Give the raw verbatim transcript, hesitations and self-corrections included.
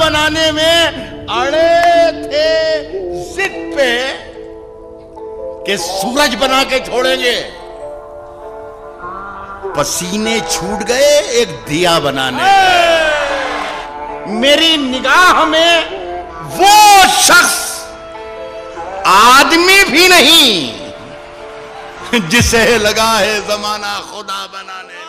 बनाने में अड़े थे जिद पे कि सूरज बना के छोड़ेंगे। पसीने छूट गए एक दिया बनाने में। मेरी निगाह में वो शख्स आदमी भी नहीं जिसे लगा है जमाना खुदा बनाने।